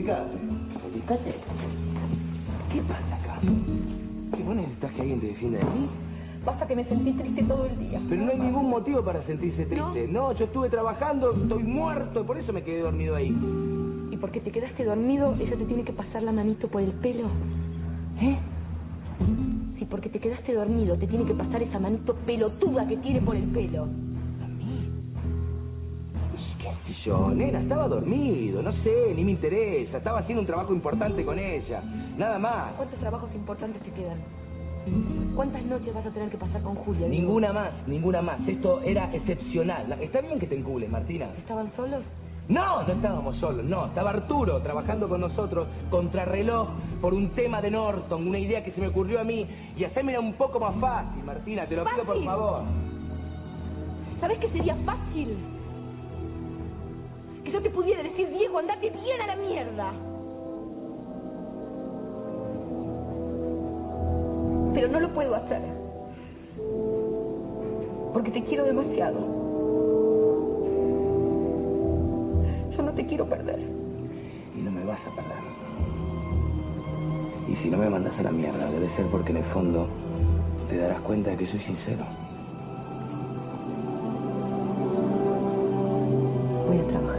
ubicate. Ubicate. ¿Qué pasa acá? ¿Que vos necesitas que alguien te defienda de mí? Basta que me sentí triste todo el día. Pero no hay ningún motivo para sentirse triste. No, yo estuve trabajando, estoy muerto, por eso me quedé dormido ahí. Y porque te quedaste dormido, ella te tiene que pasar la manito por el pelo. ¿Eh? Sí, porque te quedaste dormido, te tiene que pasar esa manito pelotuda que tiene por el pelo. ¿A mí? ¿Qué sé yo, nena? Estaba dormido, no sé, ni me interesa. Estaba haciendo un trabajo importante con ella. Nada más. ¿Cuántos trabajos importantes te quedan? ¿Cuántas noches vas a tener que pasar con Julia? Ninguna más, ninguna más. Esto era excepcional. Está bien que te encules, Martina. ¿Estaban solos? No, no estábamos solos, no. Estaba Arturo trabajando con nosotros, contrarreloj, por un tema de Norton, una idea que se me ocurrió a mí. Y hacérmela un poco más fácil, Martina, te lo pido por favor. ¿Sabés qué sería fácil? Que yo te pudiera decir, Diego, andate bien a la mierda. Pero no lo puedo hacer. Porque te quiero demasiado. Yo no te quiero perder. Y no me vas a perder. Y si no me mandas a la mierda, debe ser porque en el fondo te darás cuenta de que soy sincero. Voy a trabajar.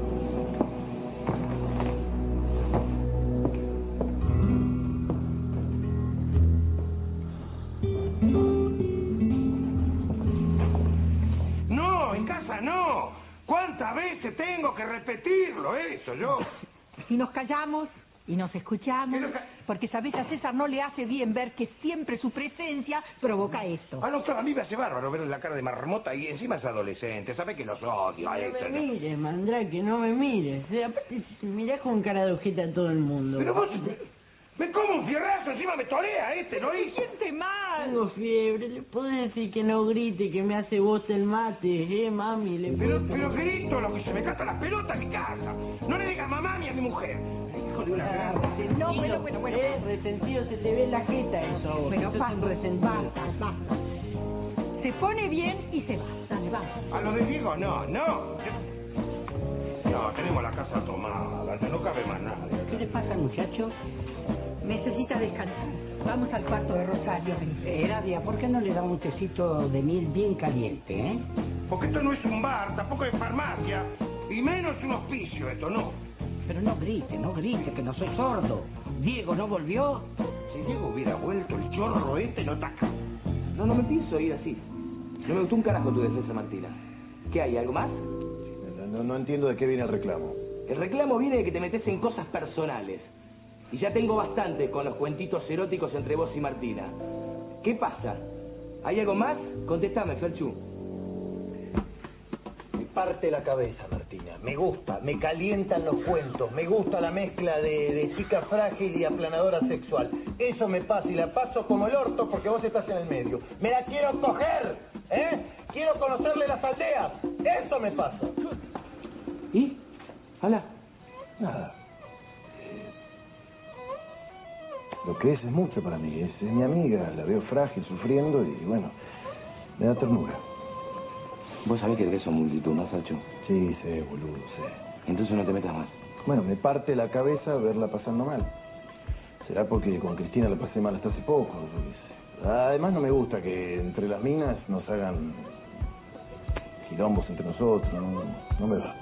No, en casa no. ¿Cuántas veces tengo que repetirlo eso, yo? Si nos callamos y nos escuchamos, porque sabes, a César no le hace bien ver que siempre su presencia provoca esto. Ah, no, claro, a mí me hace bárbaro ver la cara de marmota y encima es adolescente, ¿sabe que los odio a No eso? me mires, Mandrake, no me mires. Aparte, mirás con cara de ojeta a todo el mundo. Pero vos... Me como un fierrazo, encima me torea ¿no? Se siente mal. Tengo fiebre, le podés decir que no grite, que me hace voz el mate, mami. Pero grito lo que se me canta las pelotas en mi casa. No le digas mamá ni a mi mujer. Hijo de una gran... No, bueno. Resentido, se te ve en la jeta eso. Bueno, basta. Se pone bien y se va. Dale, va. A lo de Diego, no. No, tenemos la casa tomada, no cabe más nadie. ¿Qué le pasa, muchacho? Necesita descansar. Vamos al cuarto de Rosario. Nadia, ¿por qué no le da un tecito de miel bien caliente, Porque esto no es un bar, tampoco es farmacia, y menos un hospicio, esto no. Pero no grite, que no soy sordo. ¿Diego no volvió? Si Diego hubiera vuelto, el chorro no está acá. No me pienso ir así. No me gustó un carajo tu defensa, Martina. ¿Qué hay, algo más? No entiendo de qué viene el reclamo. El reclamo viene de que te metes en cosas personales. Y ya tengo bastante con los cuentitos eróticos entre vos y Martina. ¿Qué pasa? ¿Hay algo más? Contéstame, Ferchu. Me parte la cabeza, Martina. Me gusta, me calientan los cuentos. Me gusta la mezcla de chica frágil y aplanadora sexual. Eso me pasa y la paso como el orto porque vos estás en el medio. ¡Me la quiero coger! Quiero conocerle las aldeas. Eso me pasa. ¿Y? Hala. Nada. Lo que es mucho para mí. Es mi amiga, la veo frágil, sufriendo y bueno, me da ternura. Vos sabés que el beso multitud, ¿no, Sacho? Sí, sé, boludo, sé. Entonces no te metas más. Bueno, me parte la cabeza verla pasando mal. Será porque con Cristina la pasé mal hasta hace poco. Además no me gusta que entre las minas nos hagan quilombos entre nosotros. No me va.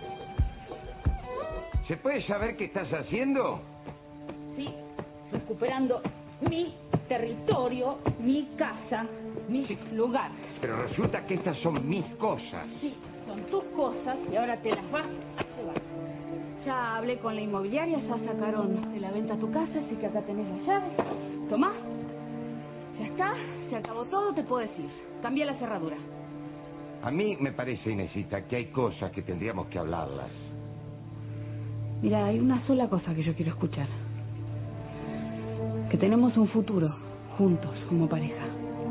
¿Se puede saber qué estás haciendo? Sí, recuperando mi territorio, mi casa, mi lugar. Pero resulta que estas son mis cosas. Sí, son tus cosas y ahora te las vas a llevar. Ya hablé con la inmobiliaria, ya sacaron de la venta tu casa, así que acá tenés las llaves. Tomá. Ya está, se acabó todo, te puedo decir. Cambia la cerradura. A mí me parece, Inesita, que hay cosas que tendríamos que hablarlas. Mira, hay una sola cosa que yo quiero escuchar. Que tenemos un futuro, juntos, como pareja.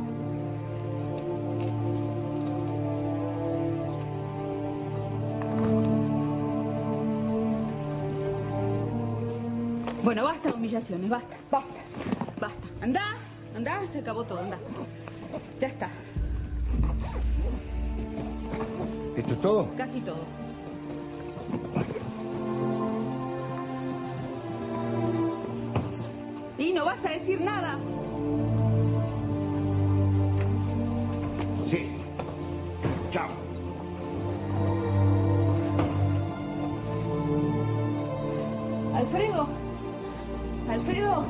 Bueno, basta de humillaciones, basta. Andá, se acabó todo, andá. Ya está. ¿Esto es todo? Casi todo. vas a decir nada. Sí. Chao. Alfredo. Alfredo.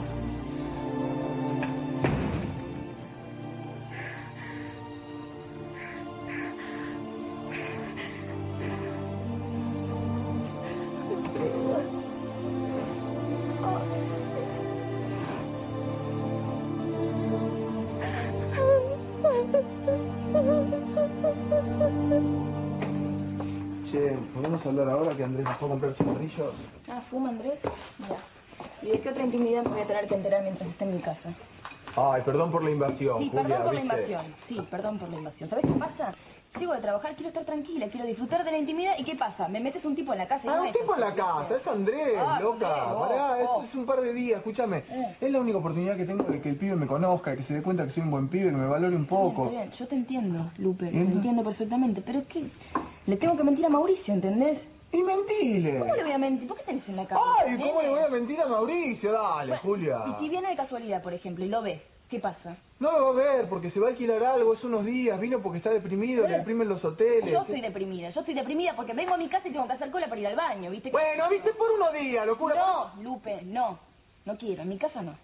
Che, ¿podemos hablar ahora que Andrés dejó comprar cigarrillos? Ah, ¿fuma Andrés? Ya. ¿Y de qué otra intimidad me voy a tener que enterar mientras esté en mi casa? Ay, perdón por la invasión, Sí, Julia, perdón por la ¿viste? invasión. Sí, perdón por la invasión. ¿Sabes qué pasa? Llego de trabajar, quiero estar tranquila, quiero disfrutar de la intimidad. ¿Y qué pasa? Me metes un tipo en la casa y Ah, no un es tipo en la así, casa, ¿viste? es Andrés, Ah, loca. Andrés, Pará, oh. es un par de días, escúchame. Es la única oportunidad que tengo de que el pibe me conozca, que se dé cuenta que soy un buen pibe, que me valore un poco. Está bien, yo te entiendo, Lupe, te ¿Entiendes? entiendo perfectamente. Pero ¿qué? Le tengo que mentir a Mauricio, ¿entendés? Y mentile. ¿Cómo le voy a mentir? ¿Por qué tenés en la casa? Ay, ¿cómo le voy a mentir a Mauricio? Dale, Bueno, Julia. Y si viene de casualidad, por ejemplo, y lo ves, ¿qué pasa? No lo va a ver porque se va a alquilar algo, es unos días, vino porque está deprimido, le deprimen los hoteles. Yo estoy deprimida porque vengo a mi casa y tengo que hacer cola para ir al baño, ¿viste? Bueno, viste, por unos días, locura. No, Lupe, no. No quiero, en mi casa no.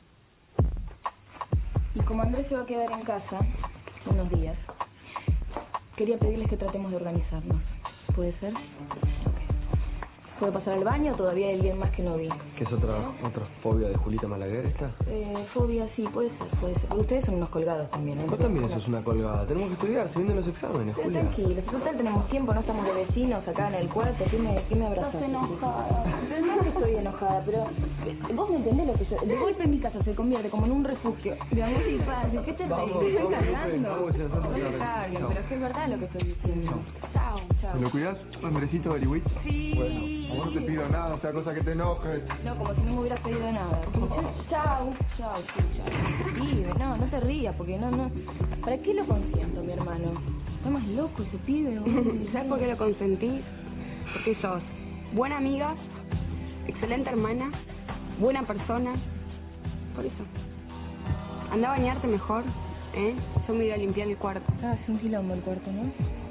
Y como Andrés se va a quedar en casa unos días, quería pedirles que tratemos de organizarnos. ¿Puede ser? ¿Puedo pasar al baño o todavía hay alguien más que no vi? ¿Qué es otra fobia de Julita Malaguer esta? Fobia, sí, puede ser. Porque ustedes son unos colgados también, ¿no? Vos también sos una colgada. Tenemos que estudiar, se vienen los exámenes, Julia. Tranquilo, si total tenemos tiempo, no estamos de vecinos acá en el cuarto. ¿Qué me abrazás? Estás enojada. No es que estoy enojada, pero vos me entendés lo que yo... De golpe mi casa se convierte como en un refugio de amor y paz. ¿Qué te reís? ¿Te estoy cargando? vamos, No me carguen, pero es que es verdad lo que estoy diciendo. Chao, chao. ¿Me lo cuidás, Andresito Bariwich? Sí. Bueno, no te pido nada, o sea, cosa que te enojes. No, como si no me hubieras pedido nada. Chao, chao, sí, chao. Pibe, no te rías, porque no. ¿Para qué lo consiento, mi hermano? Está más loco ese pibe. ¿Sabes por qué lo consentís? Porque sos buena amiga, excelente hermana, buena persona. Por eso. Anda a bañarte mejor, ¿eh? Yo me voy a limpiar el cuarto. Ah, es un quilombo el cuarto, ¿no?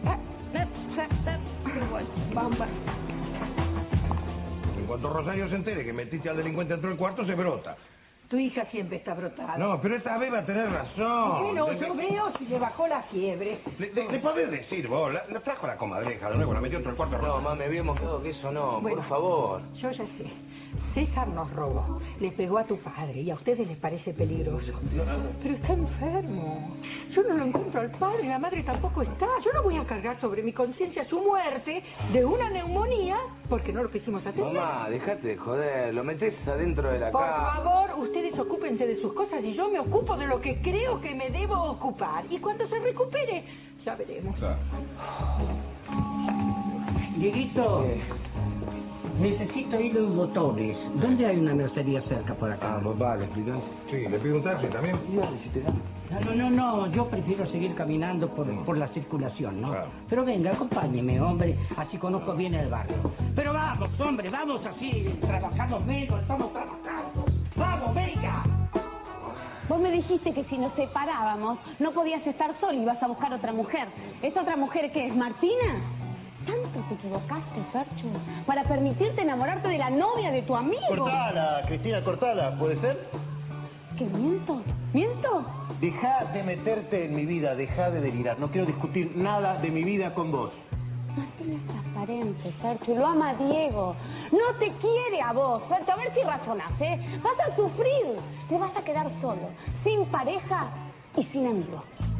Vamos. En cuanto Rosario se entere que metiste al delincuente dentro del cuarto, se brota. Tu hija siempre está brotada. No, pero esta vez va a tener razón. Bueno, yo veo si le bajó la fiebre. Le podés decir vos, la trajo la comadreja de nuevo, la metió dentro del cuarto. No, mamá, me habíamos quedado que eso no, Bueno, por favor. Yo ya sé. César nos robó. Le pegó a tu padre y a ustedes les parece peligroso. Pero está enfermo. Yo no lo encuentro al padre, la madre tampoco está. Yo no voy a cargar sobre mi conciencia su muerte de una neumonía porque no lo quisimos atender. Mamá, dejate de joder, lo metés adentro de la Por casa. favor, ustedes ocúpense de sus cosas y yo me ocupo de lo que creo que me debo ocupar. Y cuando se recupere, ya veremos. Dieguito, necesito ir a los botones. ¿Dónde hay una mercería cerca por acá? Ah, papá, ¿le explicás? Sí, le pido un taxi también. Dale, si te da. No, yo prefiero seguir caminando por la circulación, ¿no? Claro. Pero venga, acompáñeme, hombre, así conozco bien el barrio. Pero vamos, hombre, vamos así, trabajamos menos, estamos trabajando. ¡Vamos, venga! Vos me dijiste que si nos separábamos no podías estar sola y ibas a buscar otra mujer. ¿Esa otra mujer qué es, Martina? ¿Tanto te equivocaste, Ferchu? Para permitirte enamorarte de la novia de tu amigo. Cortala, Cristina, cortala, ¿puede ser? ¿Qué miento? ¿Miento? Deja de meterte en mi vida, deja de delirar. No quiero discutir nada de mi vida con vos. Martín es transparente, Ferchu, lo ama Diego. No te quiere a vos, Ferchu, a ver si razonás, ¿eh? Vas a sufrir, te vas a quedar solo, sin pareja y sin amigos.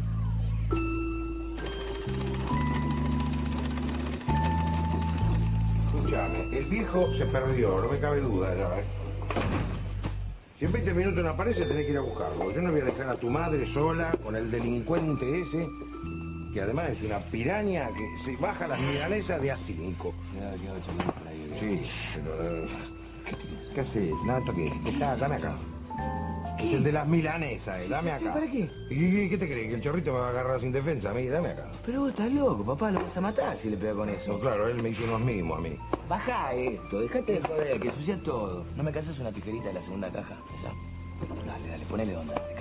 Escúchame, el viejo se perdió, no me cabe duda ya, ¿eh? Si en 20 minutos no aparece, tenés que ir a buscarlo. Yo no voy a dejar a tu madre sola con el delincuente ese, que además es una piraña que se baja las milanesas de A5. Sí, pero... ¿Qué haces? Nada, está bien. Dame acá. Es el de las milanesas, dame acá. ¿Para qué? ¿Y qué te crees? ¿Que el chorrito me va a agarrar sin defensa a mí? Dame acá. Pero vos estás loco, papá, lo vas a matar si le pega con No, eso. claro, él me hizo unos mimos a mí. Baja esto, dejate de joder, que ensucia todo. ¿No me casas una tijerita de la segunda caja? Esa. Dale, dale. ponele onda.